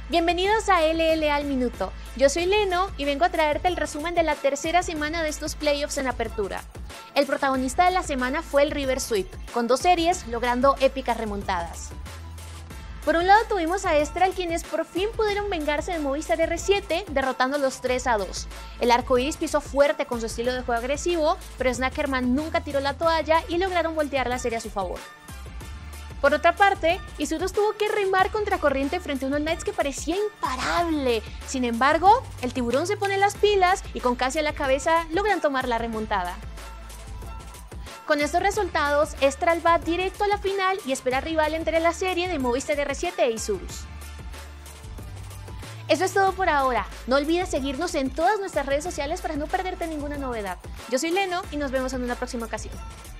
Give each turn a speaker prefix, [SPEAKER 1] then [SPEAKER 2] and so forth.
[SPEAKER 1] Bienvenidos a LLA al Minuto. Yo soy Leno y vengo a traerte el resumen de la tercera semana de estos playoffs en apertura. El protagonista de la semana fue el River Sweep, con 2 series logrando épicas remontadas. Por un lado tuvimos a Estral, quienes por fin pudieron vengarse de Movistar R7, derrotándolos 3-2. El arcoiris pisó fuerte con su estilo de juego agresivo, pero Snackerman nunca tiró la toalla y lograron voltear la serie a su favor. Por otra parte, Isurus tuvo que remar contracorriente frente a unos Knights que parecía imparable. Sin embargo, el tiburón se pone las pilas y con casi a la cabeza logran tomar la remontada. Con estos resultados, Estral va directo a la final y espera rival entre la serie de Movistar R7 e Isurus. Eso es todo por ahora. No olvides seguirnos en todas nuestras redes sociales para no perderte ninguna novedad. Yo soy Leno y nos vemos en una próxima ocasión.